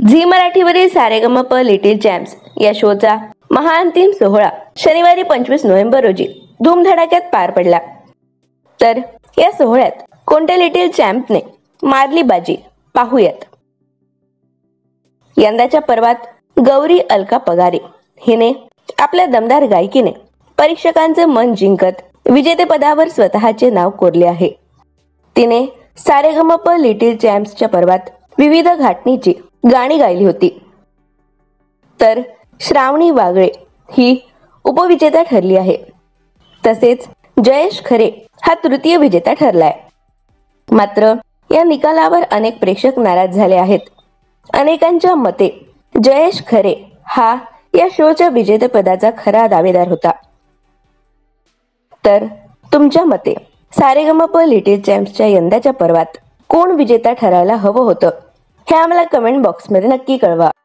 Zee मराठीवरील Saregamapa little champs या शोचा महाअंतिम सोहळा शनिवारी 25 नोव्हेंबर रोजी धूमधडाक्यात पार पडला। तर या सोहळ्यात कोणत्या लिटिल चॅम्पने मारली बाजी पाहूयात। यंदाच्या पर्वात गौरी अलका पगारे हिने आपल्या दमदार गायकीने परीक्षकांचे मन जिंकत विजेतेपदावर स्वतःचे नाव कोरले आहे। तिने सारेगमप लिटिल चॅम्प्सच्या पर्वात विविध घाटणीची गाणी गायली होती। तर श्रावणी वागळे ही उपविजेता ठरली आहे। तसेच जयेश खरे हा तृतीय विजेता ठरलाय। मात्र या निकालावर अनेक प्रेक्षक नाराज झाले आहेत। अनेकांच्या मते जयेश खरे हा या शोच्या विजेतेपदाचा खरा दावेदार होता। तर तुमच्या मते सारेगमप लिटिल चॅम्प्सच्या यंदाच्या पर्वात कोण विजेता ठरायला हवं होतं हे आम्हाला कमेंट बॉक्समध्ये नक्की कळवा।